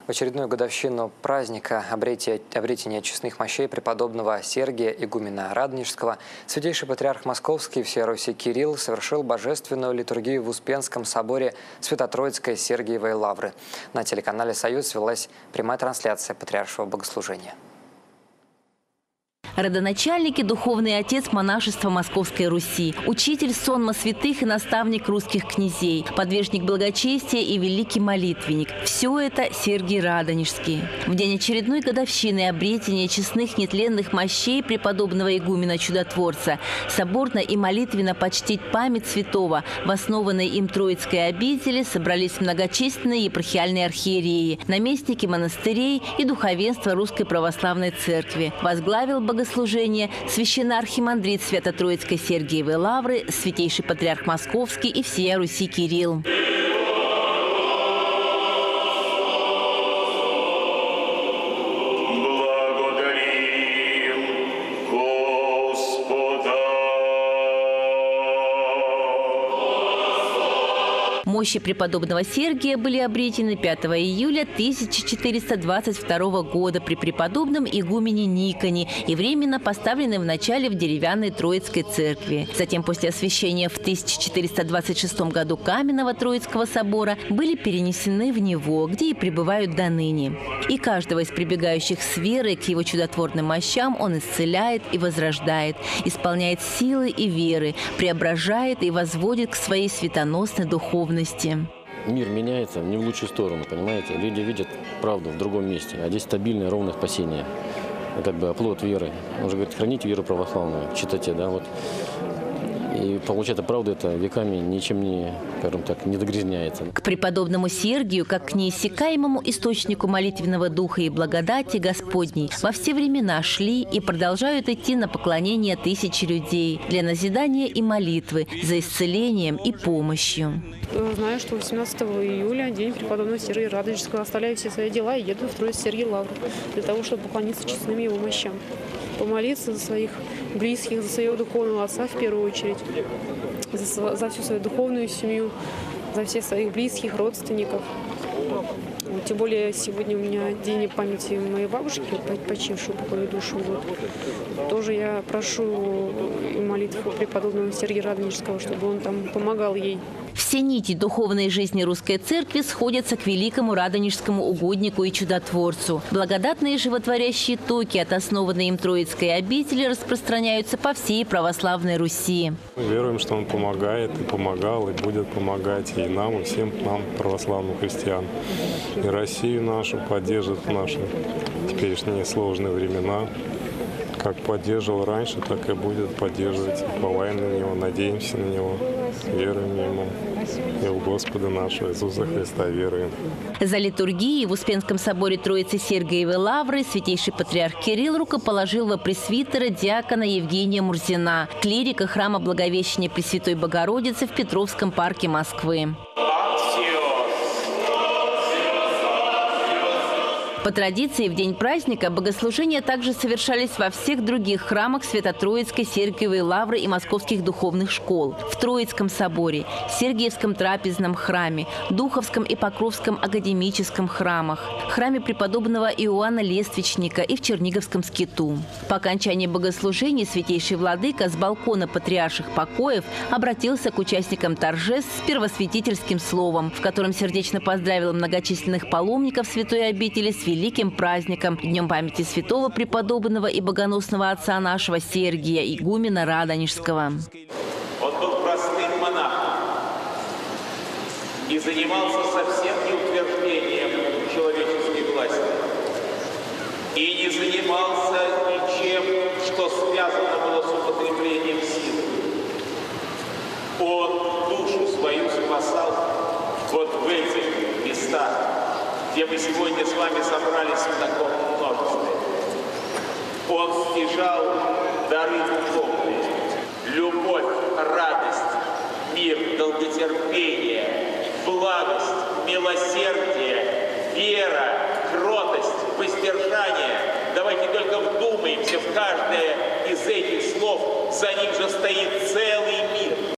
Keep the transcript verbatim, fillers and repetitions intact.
В очередную годовщину праздника обретения, обретения честных мощей преподобного Сергия игумена Радонежского святейший патриарх Московский всея Руси Кирилл совершил божественную литургию в Успенском соборе Свято-Троицкой Сергиевой Лавры. На телеканале «Союз» велась прямая трансляция патриаршего богослужения. Родоначальник и духовный отец монашества Московской Руси, учитель сонма святых и наставник русских князей, подвижник благочестия и великий молитвенник – все это Сергий Радонежский. В день очередной годовщины обретения честных нетленных мощей преподобного игумена-чудотворца соборно и молитвенно почтить память святого в основанной им Троицкой обители собрались многочисленные епархиальные архиереи, наместники монастырей и духовенство Русской Православной Церкви. Возглавил богослужение священноархимандрит Свято-Троицкой Сергиевой Лавры, святейший патриарх Московский и всея Руси Кирилл. Мощи преподобного Сергия были обретены пятого июля тысяча четыреста двадцать второго года при преподобном игумене Никоне и временно поставлены в начале в деревянной Троицкой церкви. Затем, после освящения в тысяча четыреста двадцать шестом году Каменного Троицкого собора, были перенесены в него, где и пребывают до ныне. И каждого из прибегающих с верой к его чудотворным мощам он исцеляет и возрождает, исполняет силы и веры, преображает и возводит к своей светоносной духовности. Мир меняется не в лучшую сторону, понимаете? Люди видят правду в другом месте, а здесь стабильное, ровное спасение. Как бы оплот веры. Он же говорит, храните веру православную, читайте, да, вот. И получается, правда, это веками ничем не, скажем так, не догрязняется. К преподобному Сергию, как к неиссякаемому источнику молитвенного духа и благодати Господней, во все времена шли и продолжают идти на поклонение тысячи людей для назидания и молитвы, за исцелением и помощью. Знаю, что восемнадцатого июля, день преподобного Сергия Радонежского, оставляю все свои дела и еду в Троицкую Сергиеву Лавру для того, чтобы поклониться честным его мощам. Помолиться за своих близких, за своего духовного отца в первую очередь, за, за всю свою духовную семью, за всех своих близких, родственников. Тем более сегодня у меня день памяти моей бабушки, почившую покою душу. Вот. Тоже я прошу молитву преподобного Сергия Радонежского, чтобы он там помогал ей. Все нити духовной жизни Русской Церкви сходятся к великому радонежскому угоднику и чудотворцу. Благодатные животворящие токи от основанной им Троицкой обители распространяются по всей православной Руси. Мы веруем, что он помогает и помогал, и будет помогать и нам, и всем нам, православным христианам. И Россию нашу поддержит в наши теперешние сложные времена. Как поддерживал раньше, так и будет поддерживать. Уповаем на Него, надеемся на Него, веруем в Ему. И в Господа нашего Иисуса Христа веруем. За литургией в Успенском соборе Троицы Сергиевой Лавры святейший патриарх Кирилл рукоположил во пресвитера диакона Евгения Мурзина, клирика храма Благовещения Пресвятой Богородицы в Петровском парке Москвы. По традиции, в день праздника богослужения также совершались во всех других храмах Свято-Троицкой Сергиевой Лавры и московских духовных школ. В Троицком соборе, Сергиевском трапезном храме, Духовском и Покровском академическом храмах, храме преподобного Иоанна Лествичника и в Черниговском скиту. По окончании богослужений святейший владыка с балкона патриарших покоев обратился к участникам торжеств с первосвятительским словом, в котором сердечно поздравил многочисленных паломников святой обители с великим праздником – Днем памяти святого преподобного и богоносного отца нашего Сергия, игумена Радонежского. Он был простым монахом и занимался совсем не утверждением человеческой власти. И не занимался ничем, что связано было с употреблением силы. Он душу свою спасал вот в этих местах, где мы сегодня с вами собрались в таком множестве. Он стяжал дары духовные, любовь, радость, мир, долготерпение, благость, милосердие, вера, кротость, воздержание. Давайте только вдумаемся в каждое из этих слов, за ним же стоит целый мир.